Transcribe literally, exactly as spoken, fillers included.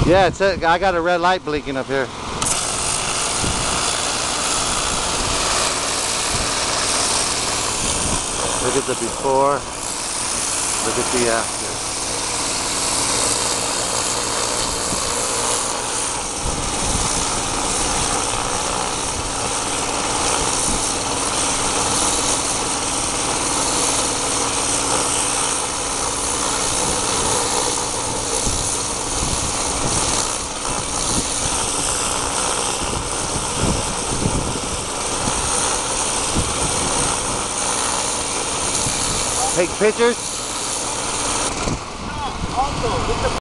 Yeah, it's a, I got a red light blinking up here. Look at the before. Look at the after. Take pictures. Also, with the